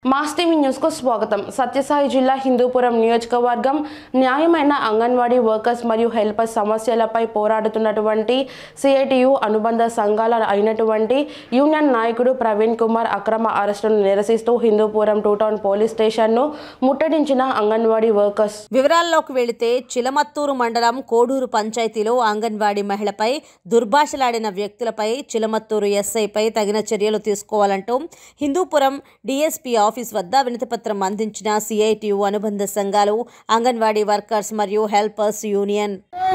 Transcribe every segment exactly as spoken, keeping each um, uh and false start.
Mass TV news కు స్వాగతం. సత్యసాయి జిల్లా హిందూపురం నియోజకవర్గం న్యాయమైన అంగన్వాడీ వర్కర్స్ మరియు హెల్పర్స్ సమస్యలపై పోరాడుతున్నటువంటి సిఐటియు అనుబంధ సంఘాల అయినటువంటి యూనియన్ నాయకుడు ప్రవీణ్ కుమార్ అక్రమ అరెస్టును నిరసిస్తూ హిందూపురం టూ టౌన్ పోలీస్ స్టేషన్ను ముట్టడించిన అంగన్వాడీ వర్కర్స్. వివరాల్లోకి వెళితే చిలమత్తూరు మండలం కోడూరు పంచాయతీలో అంగన్వాడీ మహిళపై దుర్భాషలాడిన వ్యక్తులపై చిలమత్తూరు ఎస్ఐపై తగిన చర్యలు తీసుకోవాలంటూ హిందూపురం డిఎస్పీ ఆఫీస్ వద్ద వినతిపత్రం అందించిన సిఐటియు అనుబంధ సంఘాలు, అంగన్వాడీ వర్కర్స్ మరియు హెల్పర్స్ యూనియన్.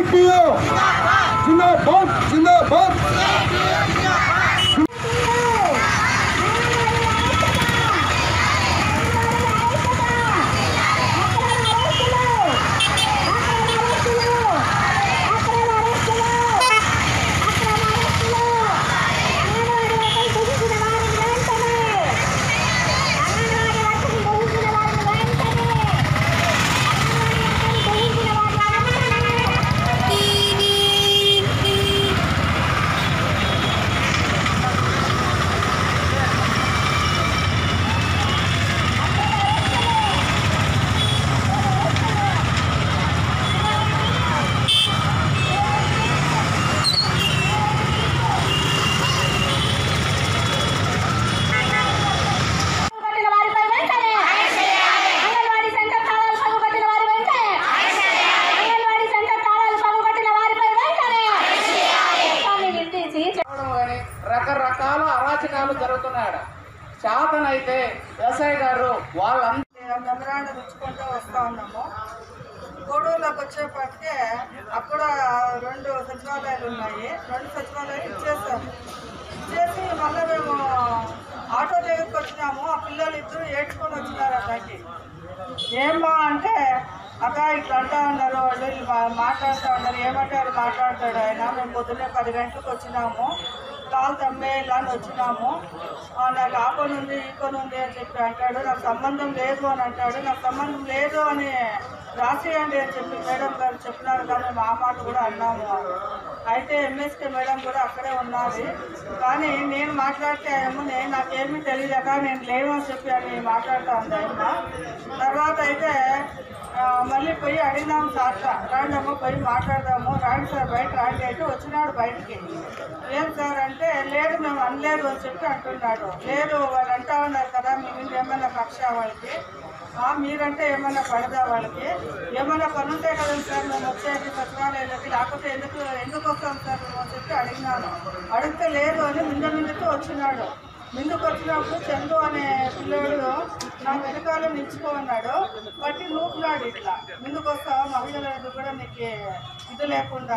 రకరకాల అరాచకాలు జరుగుతున్నాడు. శాతనైతే ఎస్ఐ గారు వాళ్ళందరూ మెమరాండం ఇచ్చుకుంటూ వస్తూ ఉన్నాము. కోడూరులోకి వచ్చేప్పటికే అక్కడ రెండు సచివాలయాలు ఉన్నాయి. రెండు సచివాలయాలు ఇచ్చేస్తాము. ఇచ్చేసి మళ్ళీ మేము ఆటో దగ్గరికి వచ్చినాము. ఆ పిల్లలు ఇద్దరు ఏడ్చుకొని వచ్చినారు. అక్కడికి ఏమా అంటే అక్క ఇట్లా అంటా ఉన్నారు, వాళ్ళు మాట్లాడుతూ ఉన్నారు. ఏమంటే వాళ్ళు మాట్లాడతాడు ఆయన. మేము పొద్దున్నే పది గంటలకు వచ్చినాము, కాలు తమ్మేయాలని వచ్చినాము. నాకు ఆ పని ఉంది ఈ పని ఉంది అని చెప్పి అంటాడు. నాకు సంబంధం లేదు అని అంటాడు. నాకు సంబంధం లేదు అని రాసేయండి అని చెప్పి మేడం గారు చెప్పినారు. కానీ మా మాట కూడా అన్నాము. అయితే ఎంఎస్కే మేడం కూడా అక్కడే ఉన్నది. కానీ నేను మాట్లాడితే ఏమో నేను నాకేమీ తెలియక నేను లేవని చెప్పి అని మాట్లాడుతూ ఉంది ఆయన. తర్వాత అయితే మళ్ళీ పోయి అడిగినాము, సార్ రాండమ్మో పోయి మాట్లాడదాము, రాండి సార్ బయట రాండి అయితే వచ్చినాడు బయటికి. ఏం సార్ అంటే లేదు మేము అనలేదు అని చెప్పి అంటున్నాడు. లేదు వాళ్ళు అంటా ఉన్నారు కదా మీ మీద ఏమన్నా కక్ష వాళ్ళకి, మీరంటే ఏమన్నా పడదా వాళ్ళకి, ఏమన్నా పని ఉంటే కదండి సార్ మేము వచ్చేది సచివాలయాలకి, లేకపోతే ఎందుకు ఎందుకు వస్తాం సార్ మేము అని చెప్పి అడిగినాను. అడిగితే లేదు అని ముందు ముందుకు వచ్చినాడు. ముందుకు వచ్చినప్పుడు చందు అనే పిల్లోడు నా వెనకాల నిలుచుకో ఉన్నాడు. బట్టి నూపులాడు ఇట్లా ముందుకు వస్తావా మహిళలకు కూడా నీకు ఇది లేకుండా.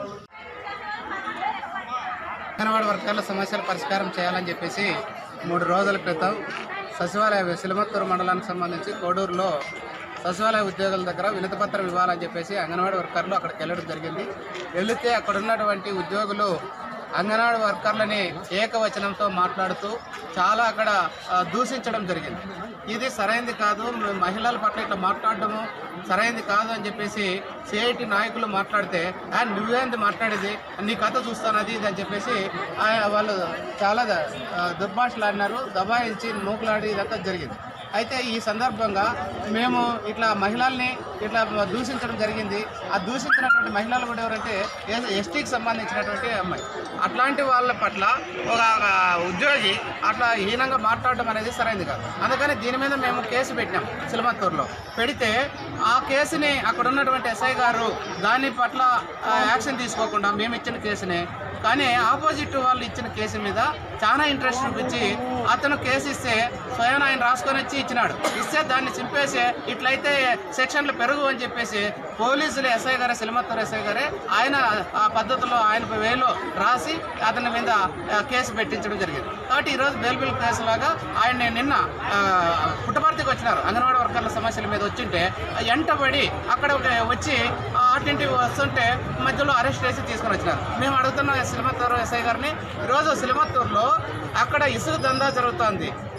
అంగన్వాడీ వర్కర్ల సమస్యల పరిష్కారం చేయాలని చెప్పేసి మూడు రోజుల క్రితం సచివాలయ సిలమత్తూరు మండలానికి సంబంధించి కోడూరులో సచివాలయ ఉద్యోగుల దగ్గర వినతిపత్రం ఇవ్వాలని చెప్పేసి అంగన్వాడీ వర్కర్లు అక్కడికి వెళ్ళడం జరిగింది. వెళితే అక్కడ ఉన్నటువంటి ఉద్యోగులు అంగన్వాడీ వర్కర్లని ఏకవచనంతో మాట్లాడుతూ చాలా అక్కడ దూషించడం జరిగింది. ఇది సరైనది కాదు, మహిళల పట్ల ఇట్లా మాట్లాడటము సరైనది కాదు అని చెప్పేసి సిఐటి నాయకులు మాట్లాడితే ఆయన నువ్వేంది మాట్లాడేది, నీ కథ చూస్తాను అది ఇది అని చెప్పేసి వాళ్ళు చాలా దుర్భాషలాడినారు, దబాయించి నూకులాడి ఇదంతా జరిగింది. అయితే ఈ సందర్భంగా మేము ఇట్లా మహిళల్ని ఇట్లా దూషించడం జరిగింది. ఆ దూషించినటువంటి మహిళలు కూడా ఎవరంటే ఎస్టీకి సంబంధించినటువంటి అమ్మాయి. అట్లాంటి వాళ్ళ పట్ల ఒక ఉద్యోగి అట్లా హీనంగా మాట్లాడడం అనేది సరైనది కాదు. అందుకని దీని మీద మేము కేసు పెట్టినాం సిలమత్తూరులో. పెడితే ఆ కేసుని అక్కడ ఉన్నటువంటి ఎస్ఐ గారు దాని పట్ల యాక్షన్ తీసుకోకుండా మేము ఇచ్చిన కేసుని, కానీ ఆపోజిట్ వాళ్ళు ఇచ్చిన కేసు మీద చాలా ఇంట్రెస్ట్ చూపించి అతను కేసు ఇస్తే స్వయం ఆయన రాసుకొని వచ్చి ఇచ్చినాడు. ఇస్తే దాన్ని చింపేసి ఇట్లయితే సెక్షన్లు పెరుగు అని చెప్పేసి పోలీసులు ఎస్ఐ గారే, సిలమత్తూరు ఎస్ఐ గారే ఆయన ఆ పద్ధతిలో ఆయన వేలో రాసి అతని మీద కేసు పెట్టించడం జరిగింది. కాబట్టి ఈరోజు బెయిల్ బిల్ కేసులాగా ఆయన నిన్న పుట్టపర్తికి వచ్చినారు. అంగన్వాడీ వర్కర్ల సమస్యల మీద వచ్చింటే ఎంటబడి అక్కడ వచ్చి ఆటింటి వస్తుంటే మధ్యలో అరెస్ట్ చేసి తీసుకొని వచ్చినారు. మేము అడుగుతున్నాం సిలమత్తూరు ఎస్ఐ గారిని, ఈరోజు సిలమత్తూరులో అక్కడ ఇసుక దందా జరుగుతుంది.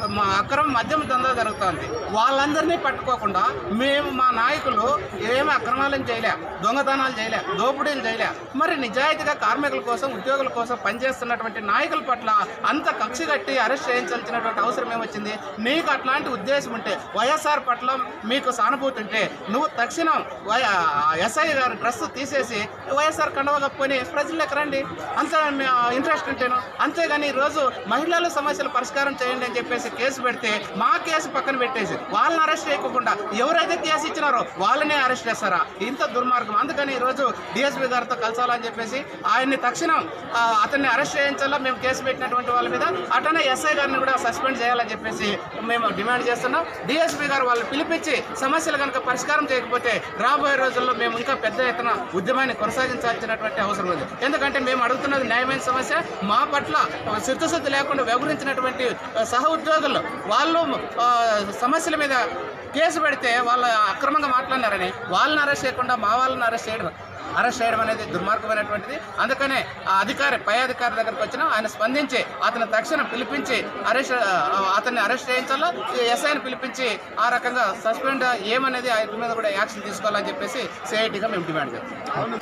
అక్రమ మద్యం దందా జరుగుతుంది. వాళ్ళందరినీ పట్టుకోకుండా మేము మా నాయకులు ఏమి అక్రమాలను చేయలే, దొంగతనాలు చేయలే, దోపిడీలు చేయలే. మరి నిజాయితీగా కార్మికుల కోసం ఉద్యోగుల కోసం పనిచేస్తున్నటువంటి నాయకుల పట్ల అంత కక్ష కట్టి అరెస్ట్ చేయించాల్సినటువంటి అవసరం ఏమొచ్చింది? నీకు అట్లాంటి ఉద్దేశం ఉంటే, వైఎస్ఆర్ పట్ల మీకు సానుభూతి ఉంటే నువ్వు తక్షణం ఎస్ఐ గారు డ్రెస్ తీసేసి వైఎస్ఆర్ కండవ కప్పుకొని ప్రజల్లోకి రండి. అంత ఇంట్రెస్ట్ ఉంటేను. అంతేగాని ఈరోజు మహిళల సమస్యల పరిష్కారం చేయండి అని చెప్పేసి కేసు పెడితే మా కేసు పక్కన పెట్టేసి వాళ్ళని అరెస్ట్ చేయకుండా ఎవరైతే కేసు ఇచ్చినారో వాళ్ళనే అరెస్ట్ చేస్తారా? ఇంత దుర్మార్గం. అందుకని ఈరోజు డిఎస్పీ గారితో కలసాలని చెప్పేసి ఆయన్ని తక్షణం అతన్ని అరెస్ట్ చేయించాలా మేము కేసు పెట్టినటువంటి వాళ్ళ మీద. అటనే ఎస్ఐ గారిని కూడా సస్పెండ్ చేయాలని చెప్పేసి మేము డిమాండ్ చేస్తున్నాం. డిఎస్పీ గారు వాళ్ళు పిలిపించి సమస్యలు కనుక పరిష్కారం చేయకపోతే రాబోయే రోజుల్లో మేము ఇంకా పెద్ద ఎత్తున ఉద్యమాన్ని కొనసాగించాల్సినటువంటి అవసరం ఉంది. ఎందుకంటే మేము అడుగుతున్నది న్యాయమైన సమస్య. మా పట్ల చిత్తశుద్ధి లేకుండా వ్యవహరించినటువంటి సహ ఉద్యోగులు వాళ్ళు సమస్యల మీద కేసు పెడితే వాళ్ళు అక్రమంగా మాట్లాడినారని వాళ్ళని అరెస్ట్ చేయకుండా మా వాళ్ళని అరెస్ట్ చేయడం అరెస్ట్ చేయడం అనేది దుర్మార్గమైనటువంటిది. అందుకనే ఆ అధికారి పై అధికారి దగ్గరకు వచ్చినా ఆయన స్పందించి అతను తక్షణం పిలిపించి అరెస్ట్ అతన్ని అరెస్ట్ చేయించాలో, ఎస్ఐని పిలిపించి ఆ రకంగా సస్పెండ్ ఏమనేది ఆయన మీద కూడా యాక్షన్ తీసుకోవాలని చెప్పేసి సిఐటిగా మేము డిమాండ్ చేస్తాం.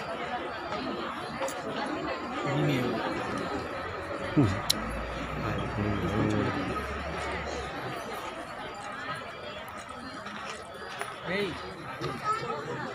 Hey.